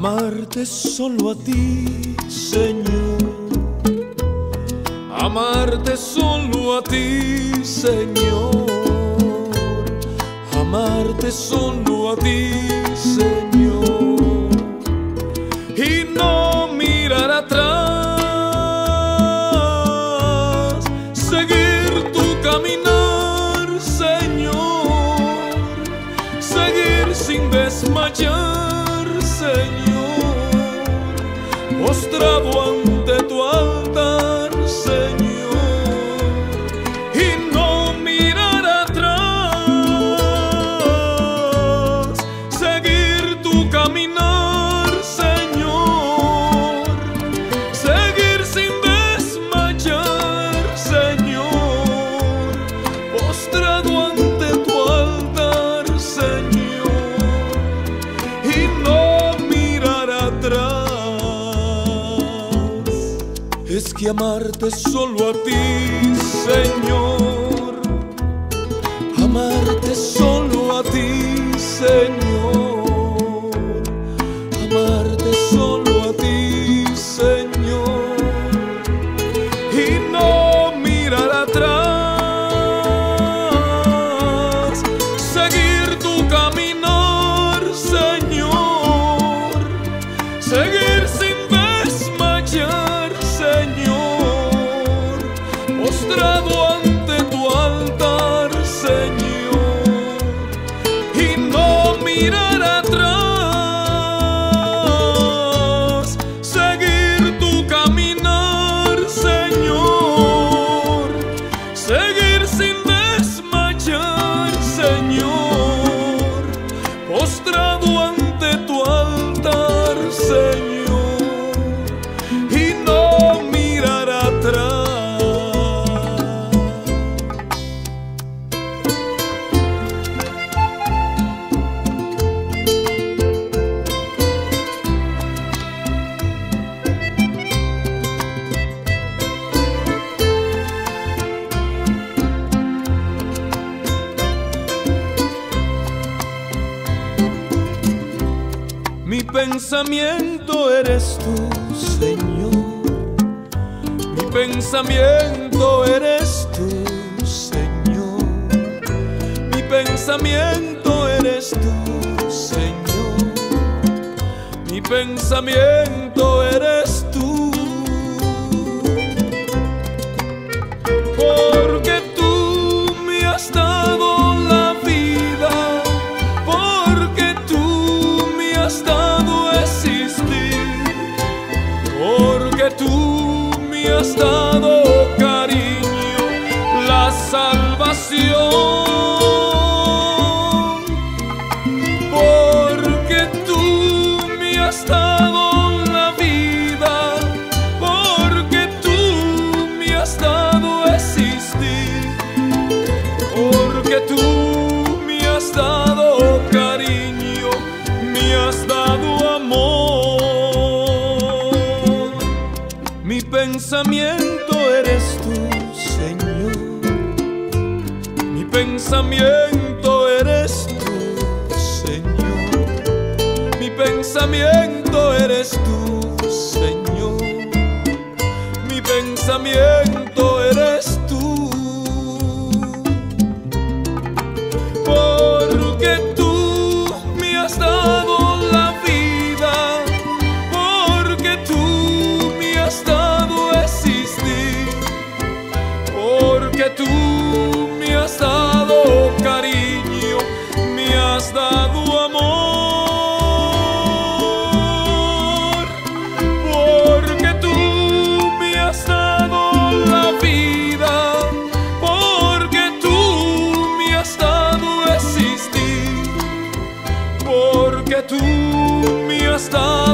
Amarte solo a ti, Señor. Amarte solo a ti, Señor. Amarte solo a ti, Señor. Y no mirar atrás, seguir tu caminar, Señor. Seguir sin desmayar, Señor, postrado ante tu altar, Señor, y no mirar atrás, seguir tu caminar, Señor, seguir sin desmayar, Señor, postrado ante tu altar, Señor, y no es que amarte solo a ti, Señor. Amarte solo a ti, Señor. Amarte solo a ti, Señor. Y no mirar atrás, seguir tu caminar, Señor. Seguir sin desmayar, Señor, postrado ante tu altar, Señor, y no mirar atrás, seguir tu caminar, Señor, seguir sin desmayar, Señor, postrado ante tu altar, Señor, y no mirar atrás. Mi pensamiento eres tú, Señor. Mi pensamiento eres tú, Señor. Mi pensamiento eres tú, Señor. Mi pensamiento eres tú. Porque tú me has dado la vida, porque tú me has dado existir, porque tú me has dado cariño, la salvación, porque tú me has dado la vida, porque tú me has dado existir, porque tú me has dado cariño, me has dado amor. Mi pensamiento eres tú, Señor. Mi pensamiento eres tú, Señor. Mi pensamiento eres tú, Señor. Mi pensamiento eres tú. Porque tú me has dado la vida, porque tú me has dado existir, porque tú me has dado cariño, me has dado amor, porque tú me has dado la vida, porque tú me has dado existir, porque tú me has dado